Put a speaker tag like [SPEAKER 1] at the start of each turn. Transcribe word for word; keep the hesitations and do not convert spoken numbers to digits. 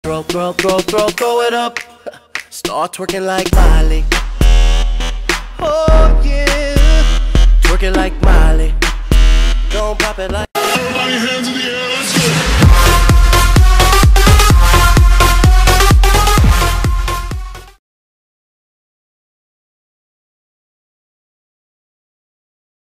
[SPEAKER 1] Throw, throw, throw, throw, throw it up. Start twerking like Miley. Oh yeah, twerking like Miley. Don't pop it like